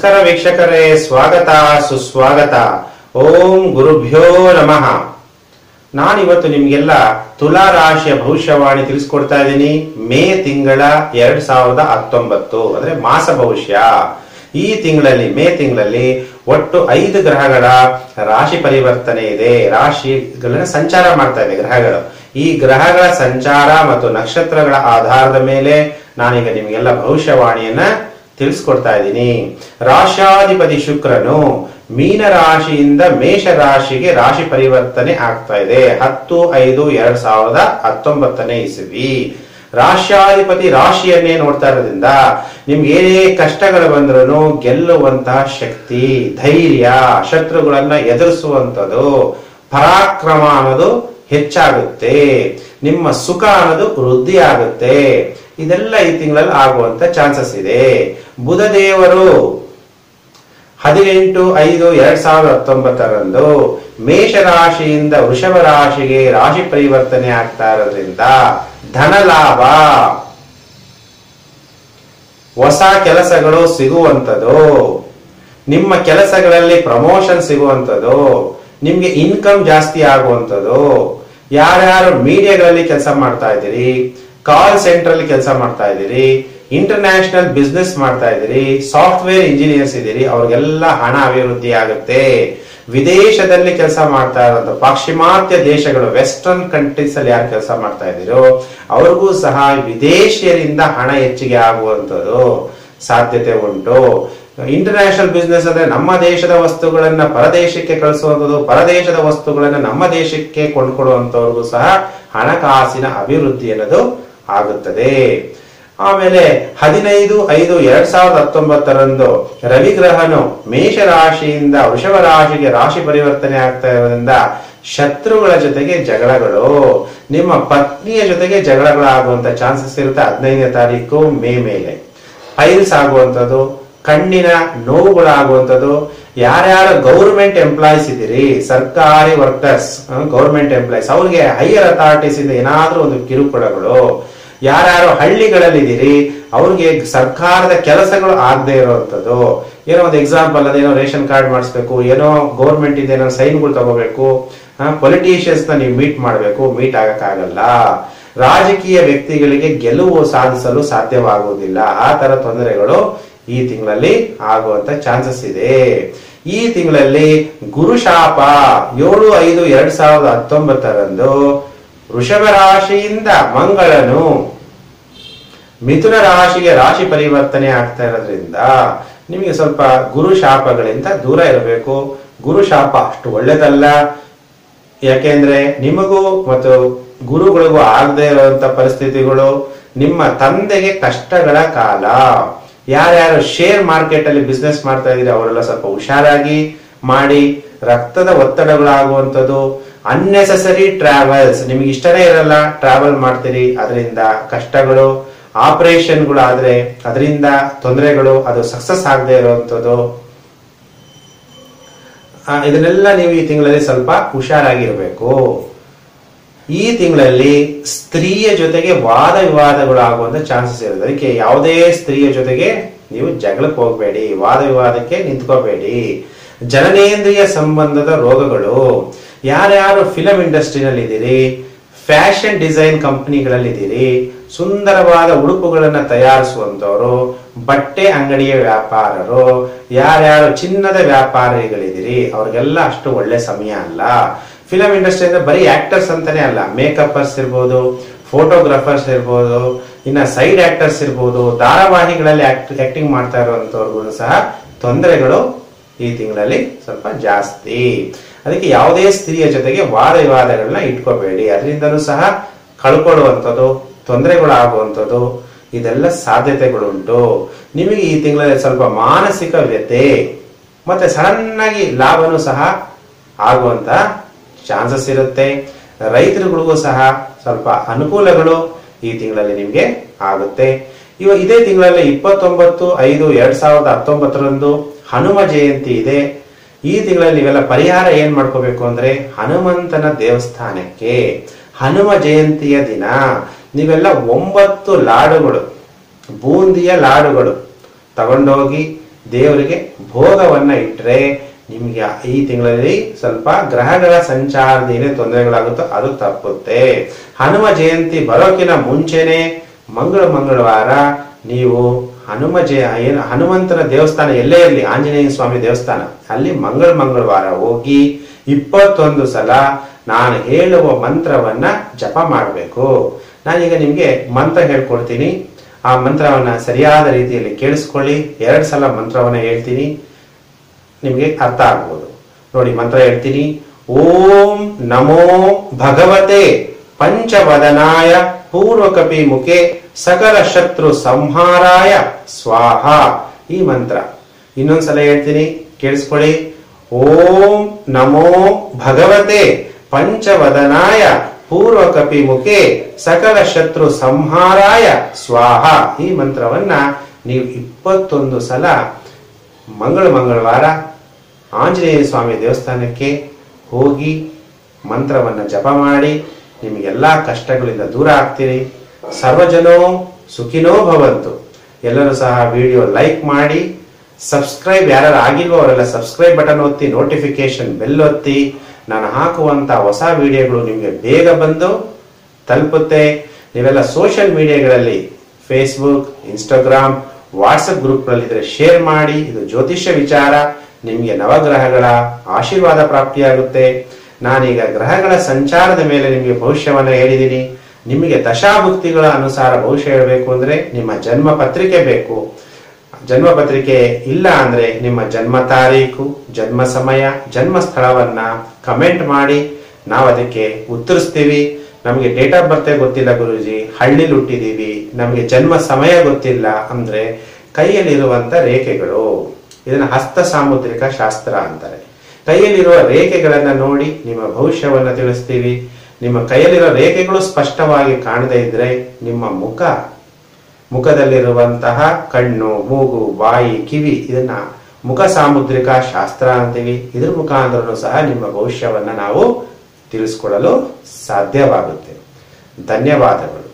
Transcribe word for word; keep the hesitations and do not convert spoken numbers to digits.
ನಮಸ್ಕಾರ ವೀಕ್ಷಕರೇ, ಸ್ವಾಗತ ಸುಸ್ವಾಗತ. ಓಂ ಗುರುಭ್ಯೋ ನಮಃ. ನಾನಿವತ್ತು ನಿಮ್ಗೆಲ್ಲ ತುಲಾ ರಾಶಿಯ ಭವಿಷ್ಯವಾಣಿ ತಿಳಿಸ್ಕೊಡ್ತಾ ಇದ್ದೀನಿ. ಮೇ ತಿಂಗಳ ಎರಡ್ ಸಾವಿರದ ಹತ್ತೊಂಬತ್ತು ಅಂದ್ರೆ ಮಾಸ ಭವಿಷ್ಯ. ಈ ತಿಂಗಳಲ್ಲಿ ಮೇ ತಿಂಗಳಲ್ಲಿ ಒಟ್ಟು ಐದು ಗ್ರಹಗಳ ರಾಶಿ ಪರಿವರ್ತನೆ ಇದೆ. ರಾಶಿಗಳನ್ನ ಸಂಚಾರ ಮಾಡ್ತಾ ಇದೆ ಗ್ರಹಗಳು. ಈ ಗ್ರಹಗಳ ಸಂಚಾರ ಮತ್ತು ನಕ್ಷತ್ರಗಳ ಆಧಾರದ ಮೇಲೆ ನಾನೀಗ ನಿಮಗೆಲ್ಲ ಭವಿಷ್ಯವಾಣಿಯನ್ನ ತಿಳಿಸ್ಕೊಡ್ತಾ ಇದ್ದೀನಿ. ರಾಶ್ಯಾಧಿಪತಿ ಶುಕ್ರನು ಮೀನ ರಾಶಿಯಿಂದ ಮೇಷ ರಾಶಿಗೆ ರಾಶಿ ಪರಿವರ್ತನೆ ಆಗ್ತಾ ಇದೆ ಹತ್ತು ಐದು ಎರಡ್ ಸಾವಿರದ ಹತ್ತೊಂಬತ್ತನೇ ಇಸವಿ. ರಾಶ್ಯಾಧಿಪತಿ ರಾಶಿಯನ್ನೇ ನೋಡ್ತಾ ಇರೋದ್ರಿಂದ ನಿಮ್ಗೆ ಏನೇ ಕಷ್ಟಗಳು ಬಂದ್ರೂ ಗೆಲ್ಲುವಂತಹ ಶಕ್ತಿ, ಧೈರ್ಯ, ಶತ್ರುಗಳನ್ನ ಎದುರಿಸುವಂಥದ್ದು, ಪರಾಕ್ರಮ ಅನ್ನೋದು ಹೆಚ್ಚಾಗುತ್ತೆ. ನಿಮ್ಮ ಸುಖ ಅನ್ನೋದು ವೃದ್ಧಿ ಆಗುತ್ತೆ. ಇದೆಲ್ಲ ಈ ತಿಂಗಳಲ್ಲಿ ಆಗುವಂತ ಚಾನ್ಸಸ್ ಇದೆ. ಬುಧ ದೇವರು ಹದಿನೆಂಟು ಐದು ಎರಡ್ ಸಾವಿರದ ಹತ್ತೊಂಬತ್ತರಂದು ಮೇಷ ರಾಶಿಯಿಂದ ವೃಷಭ ರಾಶಿಗೆ ರಾಶಿ ಪರಿವರ್ತನೆ ಆಗ್ತಾ ಇರೋದ್ರಿಂದ ಧನ ಲಾಭ, ಹೊಸ ಕೆಲಸಗಳು ಸಿಗುವಂಥದ್ದು, ನಿಮ್ಮ ಕೆಲಸಗಳಲ್ಲಿ ಪ್ರಮೋಷನ್ ಸಿಗುವಂಥದ್ದು, ನಿಮ್ಗೆ ಇನ್ಕಮ್ ಜಾಸ್ತಿ ಆಗುವಂಥದ್ದು. ಯಾರ್ಯಾರು ಮೀಡಿಯಾಗಳಲ್ಲಿ ಕೆಲಸ ಮಾಡ್ತಾ ಇದ್ದೀರಿ, ಕಾಲ್ ಸೆಂಟರ್ ಅಲ್ಲಿ ಕೆಲಸ ಮಾಡ್ತಾ ಇದ್ದೀರಿ, ಇಂಟರ್ನ್ಯಾಷನಲ್ ಬಿಸ್ನೆಸ್ ಮಾಡ್ತಾ ಇದ್ದೀರಿ, ಸಾಫ್ಟ್ವೇರ್ ಇಂಜಿನಿಯರ್ಸ್ ಇದ್ದೀರಿ, ಅವ್ರಿಗೆಲ್ಲ ಹಣ ಅಭಿವೃದ್ಧಿ ಆಗುತ್ತೆ. ವಿದೇಶದಲ್ಲಿ ಕೆಲಸ ಮಾಡ್ತಾ ಇರುವಂತ ಪಾಶ್ಚಿಮಾತ್ಯ ದೇಶಗಳು, ವೆಸ್ಟರ್ನ್ ಕಂಟ್ರೀಸ್ ಅಲ್ಲಿ ಯಾರು ಕೆಲಸ ಮಾಡ್ತಾ ಇದ್ದೀರೋ ಅವ್ರಿಗೂ ಸಹ ವಿದೇಶಿಯರಿಂದ ಹಣ ಹೆಚ್ಚಿಗೆ ಆಗುವಂಥದ್ದು ಸಾಧ್ಯತೆ ಉಂಟು. ಇಂಟರ್ನ್ಯಾಷನಲ್ ಬಿಸ್ನೆಸ್ ಅಂದ್ರೆ ನಮ್ಮ ದೇಶದ ವಸ್ತುಗಳನ್ನ ಪರದೇಶಕ್ಕೆ ಕಳಿಸುವಂಥದ್ದು, ಪರದೇಶದ ವಸ್ತುಗಳನ್ನ ನಮ್ಮ ದೇಶಕ್ಕೆ ಕೊಂಡ್ಕೊಡುವಂತವ್ರಿಗೂ ಸಹ ಹಣಕಾಸಿನ ಅಭಿವೃದ್ಧಿ ಅನ್ನೋದು ಆಗುತ್ತದೆ. ಆಮೇಲೆ ಹದಿನೈದು ಐದು ಎರಡ್ ಸಾವಿರದ ಹತ್ತೊಂಬತ್ತರಂದು ರವಿಗ್ರಹನು ಮೇಷ ರಾಶಿಯಿಂದ ವೃಷಭ ರಾಶಿಗೆ ರಾಶಿ ಪರಿವರ್ತನೆ ಆಗ್ತಾ ಇರೋದ್ರಿಂದ ಶತ್ರುಗಳ ಜೊತೆಗೆ ಜಗಳಗಳು, ನಿಮ್ಮ ಪತ್ನಿಯ ಜೊತೆಗೆ ಜಗಳಗಳಾಗುವಂತ ಚಾನ್ಸಸ್ ಇರುತ್ತೆ. ಹದಿನೈದನೇ ತಾರೀಕು ಮೇ ಮೇಲೆ ಪೈಲ್ಸ್ ಆಗುವಂಥದ್ದು, ಕಣ್ಣಿನ ನೋವುಗಳಾಗುವಂಥದ್ದು. ಯಾರ್ಯಾರು ಗೌರ್ಮೆಂಟ್ ಎಂಪ್ಲಾಯೀಸ್ ಇದ್ದೀರಿ, ಸರ್ಕಾರಿ ವರ್ಕರ್ಸ್, ಗೌರ್ಮೆಂಟ್ ಎಂಪ್ಲಾಯೀಸ್, ಅವ್ರಿಗೆ ಹೈಯರ್ ಅಥಾರಿಟೀಸ್ ಇಂದ ಏನಾದ್ರೂ ಒಂದು ಕಿರುಕುಳಗಳು. ಯಾರ್ಯಾರು ಹಳ್ಳಿಗಳಲ್ಲಿ ಇದ್ದೀರಿ ಅವ್ರಿಗೆ ಸರ್ಕಾರದ ಕೆಲಸಗಳು ಆಗದೆ ಇರುವಂತದ್ದು. ಏನೋ ಒಂದು ಎಕ್ಸಾಂಪಲ್, ಅದೇನೋ ರೇಷನ್ ಕಾರ್ಡ್ ಮಾಡಿಸ್ಬೇಕು, ಏನೋ ಗೌರ್ಮೆಂಟ್ ಇಂದ ಏನೋ ಸೈನ್ಗಳು ತಗೋಬೇಕು, ಪೊಲಿಟಿಷಿಯನ್ಸ್ ನ ನೀವು ಮೀಟ್ ಮಾಡಬೇಕು, ಮೀಟ್ ಆಗಕ್ಕಾಗಲ್ಲ. ರಾಜಕೀಯ ವ್ಯಕ್ತಿಗಳಿಗೆ ಗೆಲುವು ಸಾಧಿಸಲು ಸಾಧ್ಯವಾಗುವುದಿಲ್ಲ. ಆ ತರ ತೊಂದರೆಗಳು ಈ ತಿಂಗಳಲ್ಲಿ ಆಗುವಂತ ಚಾನ್ಸಸ್ ಇದೆ. ಈ ತಿಂಗಳಲ್ಲಿ ಗುರುಶಾಪ ಏಳು ಐದು ಎರಡ್ ಸಾವಿರದ ಹತ್ತೊಂಬತ್ತರಂದು ವೃಷಭ ರಾಶಿಯಿಂದ ಮಂಗಳನು ಮಿಥುನ ರಾಶಿಗೆ ರಾಶಿ ಪರಿವರ್ತನೆ ಆಗ್ತಾ ಇರೋದ್ರಿಂದ ನಿಮಗೆ ಸ್ವಲ್ಪ ಗುರುಶಾಪಗಳಿಂದ ದೂರ ಇರಬೇಕು. ಗುರುಶಾಪ ಅಷ್ಟು ಒಳ್ಳೇದಲ್ಲ. ಯಾಕೆಂದ್ರೆ ನಿಮಗೂ ಮತ್ತು ಗುರುಗಳಿಗೂ ಆಗದೆ ಇರುವಂತ ಪರಿಸ್ಥಿತಿಗಳು, ನಿಮ್ಮ ತಂದೆಗೆ ಕಷ್ಟಗಳ ಕಾಲ. ಯಾರ್ಯಾರು ಶೇರ್ ಮಾರ್ಕೆಟ್ ಅಲ್ಲಿ ಬಿಸ್ನೆಸ್ ಮಾಡ್ತಾ ಇದ್ದೀರಿ ಅವರೆಲ್ಲ ಸ್ವಲ್ಪ ಹುಷಾರಾಗಿ ಮಾಡಿ. ರಕ್ತದ ಒತ್ತಡಗಳಾಗುವಂಥದ್ದು, ಅನ್ನೆಸೆಸರಿ ಟ್ರಾವೆಲ್ಸ್, ನಿಮ್ಗೆ ಇಷ್ಟನೇ ಇರಲ್ಲ, ಟ್ರಾವೆಲ್ ಮಾಡ್ತೀರಿ, ಅದರಿಂದ ಕಷ್ಟಗಳು. ಆಪರೇಷನ್ಗಳು ಆದ್ರೆ ಅದರಿಂದ ತೊಂದರೆಗಳು, ಅದು ಸಕ್ಸಸ್ ಆಗದೆ ಇರುವಂಥದ್ದು. ಇದನ್ನೆಲ್ಲ ನೀವು ಈ ತಿಂಗಳಲ್ಲಿ ಸ್ವಲ್ಪ ಹುಷಾರಾಗಿರ್ಬೇಕು. ಈ ತಿಂಗಳಲ್ಲಿ ಸ್ತ್ರೀಯ ಜೊತೆಗೆ ವಾದ ವಿವಾದಗಳು ಆಗುವಂತ ಚಾನ್ಸಸ್ ಇರುತ್ತೆ. ಅದಕ್ಕೆ ಯಾವುದೇ ಸ್ತ್ರೀಯ ಜೊತೆಗೆ ನೀವು ಜಗಳಕ್ಕೆ ಹೋಗಬೇಡಿ, ವಾದ ವಿವಾದಕ್ಕೆ ನಿಂತ್ಕೋಬೇಡಿ. ಜನನೇಂದ್ರಿಯ ಸಂಬಂಧದ ರೋಗಗಳು. ಯಾರ್ಯಾರು ಫಿಲಂ ಇಂಡಸ್ಟ್ರಿನಲ್ಲಿ ಇದ್ದೀರಿ, ಫ್ಯಾಷನ್ ಡಿಸೈನ್ ಕಂಪನಿಗಳಲ್ಲಿ ಇದ್ದೀರಿ, ಸುಂದರವಾದ ಉಡುಪುಗಳನ್ನ ತಯಾರಿಸುವಂತವರು, ಬಟ್ಟೆ ಅಂಗಡಿಯ ವ್ಯಾಪಾರರು, ಯಾರ್ಯಾರು ಚಿನ್ನದ ವ್ಯಾಪಾರಿಗಳಿದ್ದೀರಿ ಅವ್ರಿಗೆಲ್ಲ ಅಷ್ಟು ಒಳ್ಳೆ ಸಮಯ ಅಲ್ಲ. ಫಿಲಂ ಇಂಡಸ್ಟ್ರಿ ಅಂದ್ರೆ ಬರೀ ಆಕ್ಟರ್ಸ್ ಅಂತಾನೆ ಅಲ್ಲ, ಮೇಕಪ್ಪರ್ಸ್ ಇರ್ಬೋದು, ಫೋಟೋಗ್ರಾಫರ್ಸ್ ಇರ್ಬೋದು, ಇನ್ನ ಸೈಡ್ ಆಕ್ಟರ್ಸ್ ಇರ್ಬೋದು, ಧಾರಾವಾಹಿಗಳಲ್ಲಿ ಆಕ್ಟಿಂಗ್ ಮಾಡ್ತಾ ಇರುವಂತವ್ರಿಗೂ ಸಹ ತೊಂದರೆಗಳು ಈ ತಿಂಗಳಲ್ಲಿ ಸ್ವಲ್ಪ ಜಾಸ್ತಿ. ಅದಕ್ಕೆ ಯಾವುದೇ ಸ್ತ್ರೀಯ ಜೊತೆಗೆ ವಾದ ವಿವಾದಗಳನ್ನ ಇಟ್ಕೋಬೇಡಿ. ಅದರಿಂದಲೂ ಸಹ ಕಳ್ಕೊಳ್ಳುವಂಥದ್ದು, ತೊಂದರೆಗಳು ಆಗುವಂಥದ್ದು, ಇದೆಲ್ಲ ಸಾಧ್ಯತೆಗಳುಂಟು. ನಿಮಗೆ ಈ ತಿಂಗಳಲ್ಲಿ ಸ್ವಲ್ಪ ಮಾನಸಿಕ ವ್ಯಥೆ ಮತ್ತೆ ಸಡನ್ ಆಗಿ ಲಾಭನೂ ಸಹ ಆಗುವಂತ ಚಾನ್ಸಸ್ ಇರುತ್ತೆ. ರೈತರುಗಳಿಗೂ ಸಹ ಸ್ವಲ್ಪ ಅನುಕೂಲಗಳು ಈ ತಿಂಗಳಲ್ಲಿ ನಿಮ್ಗೆ ಆಗುತ್ತೆ. ಇವಾಗ ಇದೇ ತಿಂಗಳಲ್ಲಿ ಇಪ್ಪತ್ತೊಂಬತ್ತು ಐದು ಎರಡ್ ಸಾವಿರದ ಹತ್ತೊಂಬತ್ತರಂದು ಹನುಮ ಜಯಂತಿ ಇದೆ. ಈ ತಿಂಗಳಲ್ಲಿ ನೀವೆಲ್ಲ ಪರಿಹಾರ ಏನ್ ಮಾಡ್ಕೋಬೇಕು ಅಂದ್ರೆ ಹನುಮಂತನ ದೇವಸ್ಥಾನಕ್ಕೆ ಹನುಮ ಜಯಂತಿಯ ದಿನ ನೀವೆಲ್ಲ ಒಂಬತ್ತು ಲಾಡುಗಳು, ಬೂಂದಿಯ ಲಾಡುಗಳು ತಗೊಂಡೋಗಿ ದೇವರಿಗೆ ಭೋಗವನ್ನ ಇಟ್ರೆ ನಿಮ್ಗೆ ಈ ತಿಂಗಳಲ್ಲಿ ಸ್ವಲ್ಪ ಗ್ರಹಗಳ ಸಂಚಾರದ ಏನೇ ತೊಂದರೆಗಳಾಗುತ್ತೋ ಅದು ತಪ್ಪುತ್ತೆ. ಹನುಮ ಜಯಂತಿ ಬರೋಕಿನ ಮುಂಚೆನೆ ಮಂಗಳ ಮಂಗಳವಾರ ನೀವು ಹನುಮ ಜಯ ಏನು ಹನುಮಂತನ ದೇವಸ್ಥಾನ ಎಲ್ಲೇ ಇರಲಿ, ಆಂಜನೇಯ ಸ್ವಾಮಿ ದೇವಸ್ಥಾನ ಅಲ್ಲಿ ಮಂಗಳ ಮಂಗಳವಾರ ಹೋಗಿ ಇಪ್ಪತ್ತೊಂದು ಸಲ ನಾನು ಹೇಳುವ ಮಂತ್ರವನ್ನ ಜಪ ಮಾಡಬೇಕು. ನಾನೀಗ ನಿಮ್ಗೆ ಮಂತ್ರ ಹೇಳ್ಕೊಡ್ತೀನಿ, ಆ ಮಂತ್ರವನ್ನ ಸರಿಯಾದ ರೀತಿಯಲ್ಲಿ ಕೇಳಿಸ್ಕೊಳ್ಳಿ. ಎರಡು ಸಲ ಮಂತ್ರವನ್ನ ಹೇಳ್ತೀನಿ, ನಿಮ್ಗೆ ಅರ್ಥ ಆಗ್ಬೋದು. ನೋಡಿ ಮಂತ್ರ ಹೇಳ್ತೀನಿ. ಓಂ ನಮೋ ಭಗವತೆ ಪಂಚವದನಾಯ ಪೂರ್ವಕಪಿ ಮುಖೆ ಸಕಲ ಶತ್ರು ಸಂಹಾರಾಯ ಸ್ವಾಹ. ಈ ಮಂತ್ರ ಇನ್ನೊಂದ್ಸಲ ಹೇಳ್ತೀನಿ, ಕೇಳಿಸ್ಕೊಳ್ಳಿ. ಓಂ ನಮೋ ಭಗವತೆ ಪಂಚವದನಾಯ ಪೂರ್ವಕಪಿ ಮುಖೆ ಸಕಲ ಶತ್ರು ಸಂಹಾರಾಯ ಸ್ವಾಹ. ಈ ಮಂತ್ರವನ್ನ ನೀವು ಇಪ್ಪತ್ತೊಂದು ಸಲ ಮಂಗಳ ಮಂಗಳವಾರ ಆಂಜನೇಯ ಸ್ವಾಮಿ ದೇವಸ್ಥಾನಕ್ಕೆ ಹೋಗಿ ಮಂತ್ರವನ್ನ ಜಪ ಮಾಡಿ ನಿಮಗೆಲ್ಲಾ ಕಷ್ಟಗಳಿಂದ ದೂರ ಆಗ್ತೀರಿ. ಸರ್ವಜನೋ ಸುಖಿನೋ ಭವಂತು. ಎಲ್ಲರೂ ಸಹ ವಿಡಿಯೋ ಲೈಕ್ ಮಾಡಿ, ಸಬ್ಸ್ಕ್ರೈಬ್ ಯಾರು ಆಗಿಲ್ವೋ ಅವರೆಲ್ಲ ಸಬ್ಸ್ಕ್ರೈಬ್ ಬಟನ್ ಒತ್ತಿ, ನೋಟಿಫಿಕೇಶನ್ ಬೆಲ್ ಒತ್ತಿ. ನಾನು ಹಾಕುವಂತ ಹೊಸ ವಿಡಿಯೋಗಳು ನಿಮಗೆ ಬೇಗ ಬಂದು ತಲುಪುತ್ತೆ. ನೀವೆಲ್ಲ ಸೋಷಿಯಲ್ ಮೀಡಿಯಾಗಳಲ್ಲಿ ಫೇಸ್ಬುಕ್, ಇನ್ಸ್ಟಾಗ್ರಾಮ್, ವಾಟ್ಸಪ್ ಗ್ರೂಪ್ನಲ್ಲಿದ್ರೆ ಶೇರ್ ಮಾಡಿ. ಇದು ಜ್ಯೋತಿಷ್ಯ ವಿಚಾರ, ನಿಮಗೆ ನವಗ್ರಹಗಳ ಆಶೀರ್ವಾದ ಪ್ರಾಪ್ತಿಯಾಗುತ್ತೆ. ನಾನೀಗ ಗ್ರಹಗಳ ಸಂಚಾರದ ಮೇಲೆ ನಿಮಗೆ ಭವಿಷ್ಯವನ್ನ ಹೇಳಿದ್ದೀನಿ. ನಿಮಗೆ ದಶಾಭುಕ್ತಿಗಳ ಅನುಸಾರ ಭವಿಷ್ಯ ಹೇಳಬೇಕು ಅಂದ್ರೆ ನಿಮ್ಮ ಜನ್ಮ ಪತ್ರಿಕೆ ಬೇಕು. ಜನ್ಮ ಪತ್ರಿಕೆ ಇಲ್ಲ ಅಂದ್ರೆ ನಿಮ್ಮ ಜನ್ಮ ತಾರೀಕು, ಜನ್ಮ ಸಮಯ, ಜನ್ಮ ಸ್ಥಳವನ್ನ ಕಮೆಂಟ್ ಮಾಡಿ, ನಾವು ಅದಕ್ಕೆ ಉತ್ತರಿಸ್ತೀವಿ. ನಮಗೆ ಡೇಟ್ ಆಫ್ ಬರ್ತ್ ಗೊತ್ತಿಲ್ಲ ಗುರುಜಿ, ಹಳ್ಳಿಲಿ ಹುಟ್ಟಿದೀವಿ, ನಮಗೆ ಜನ್ಮ ಸಮಯ ಗೊತ್ತಿಲ್ಲ ಅಂದ್ರೆ ಕೈಯಲ್ಲಿರುವಂತ ರೇಖೆಗಳು, ಇದನ್ನ ಹಸ್ತ ಸಾಮುದ್ರಿಕ ಶಾಸ್ತ್ರ ಅಂತಾರೆ. ಕೈಯಲ್ಲಿರುವ ರೇಖೆಗಳನ್ನ ನೋಡಿ ನಿಮ್ಮ ಭವಿಷ್ಯವನ್ನ ತಿಳಿಸ್ತೀವಿ. ನಿಮ್ಮ ಕೈಯಲ್ಲಿರೋ ರೇಖೆಗಳು ಸ್ಪಷ್ಟವಾಗಿ ಕಾಣದೇ ಇದ್ರೆ ನಿಮ್ಮ ಮುಖ, ಮುಖದಲ್ಲಿರುವಂತಹ ಕಣ್ಣು, ಮೂಗು, ಬಾಯಿ, ಕಿವಿ, ಇದನ್ನ ಮುಖ ಸಾಮುದ್ರಿಕ ಶಾಸ್ತ್ರ ಅಂತೀವಿ. ಇದ್ರ ಮುಖಾಂತರನು ಸಹ ನಿಮ್ಮ ಭವಿಷ್ಯವನ್ನ ನಾವು ತಿಳಿಸ್ಕೊಡಲು ಸಾಧ್ಯವಾಗುತ್ತೆ. ಧನ್ಯವಾದಗಳು.